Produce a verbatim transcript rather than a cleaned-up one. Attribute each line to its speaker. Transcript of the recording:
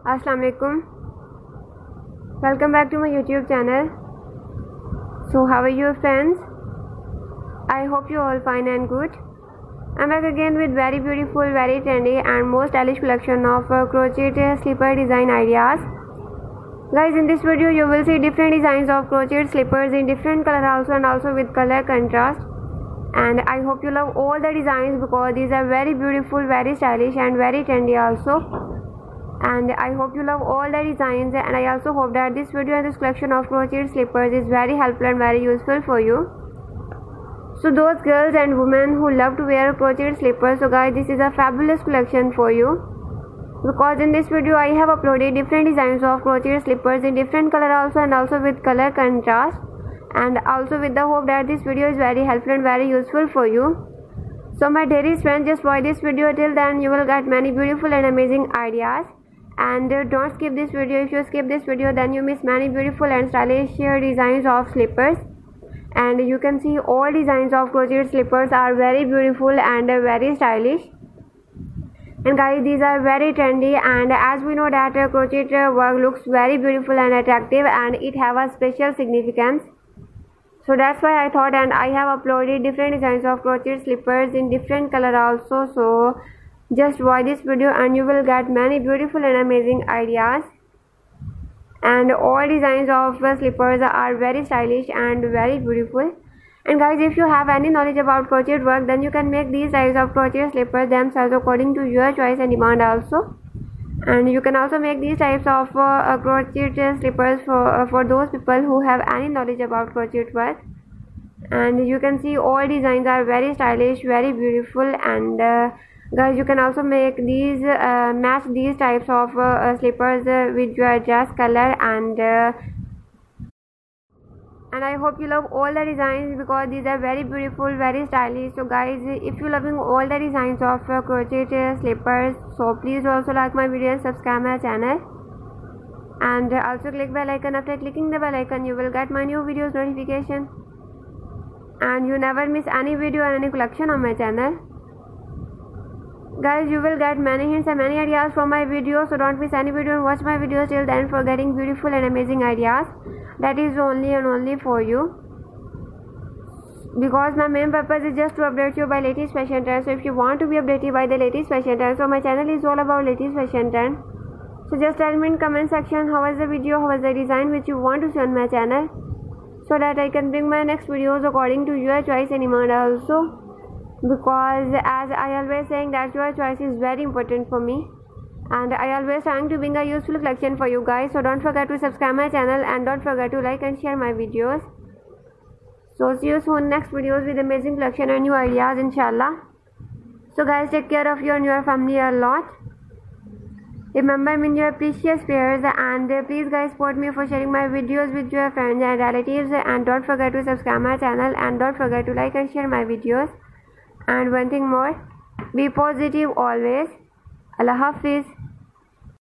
Speaker 1: Assalamu alaikum. Welcome back to my YouTube channel. So how are you friends? I hope you all fine and good. I'm back again with very beautiful, very trendy and most stylish collection of uh, crochet slipper design ideas. Guys, in this video you will see different designs of crochet slippers in different color also and also with color contrast. And I hope you love all the designs because these are very beautiful, very stylish and very trendy also. And I hope you love all the designs, and I also hope that this video and this collection of crochet slippers is very helpful and very useful for you. So those girls and women who love to wear crochet slippers, so guys, this is a fabulous collection for you, because in this video I have uploaded different designs of crochet slippers in different color also and also with color contrast, and also with the hope that this video is very helpful and very useful for you. So my dearest friends, just watch this video till then, you will get many beautiful and amazing ideas. And uh, don't skip this video. If you skip this video, then you miss many beautiful and stylish uh, designs of slippers. And you can see all designs of crochet slippers are very beautiful and uh, very stylish. And guys, these are very trendy, and as we know that uh, crochet uh, work looks very beautiful and attractive, and it have a special significance. So that's why I thought, and I have uploaded different designs of crochet slippers in different color also. So just watch this video and you will get many beautiful and amazing ideas. And all designs of uh, slippers are very stylish and very beautiful. And guys, if you have any knowledge about crochet work, then you can make these types of crochet slippers themselves according to your choice and demand also. And you can also make these types of uh, uh, crochet slippers for uh, for those people who have any knowledge about crochet work. And you can see all designs are very stylish, very beautiful. And uh, guys, you can also make these uh, match these types of uh, uh, slippers uh, with your dress color. And uh, and I hope you love all the designs because these are very beautiful, very stylish. So guys, if you loving all the designs of uh, crochet uh, slippers, so please also like my video and subscribe my channel, and uh, also click bell icon. After clicking the bell icon, you will get my new videos notification, and you never miss any video or any collection on my channel. Guys, you will get many hints and many ideas from my videos, so don't miss any video and watch my videos till then for getting beautiful and amazing ideas. That is only and only for you, because my main purpose is just to update you by latest fashion trends. So if you want to be updated by the latest fashion trends, so my channel is all about latest fashion trends. So just tell me in comment section how was the video, how was the design which you want to see on my channel, so that I can bring my next videos according to your choice and demand also. Because as I always saying that your choice is very important for me, and I always trying to bring a useful collection for you guys. So don't forget to subscribe my channel, and don't forget to like and share my videos. So see you soon next videos with amazing collection and new ideas, inshallah. So guys, take care of you and your family a lot. Remember me in your precious prayers, and uh, please guys support me for sharing my videos with your friends and relatives, and don't forget to subscribe my channel, and don't forget to like and share my videos. And one thing more, be positive always. Allah Hafiz.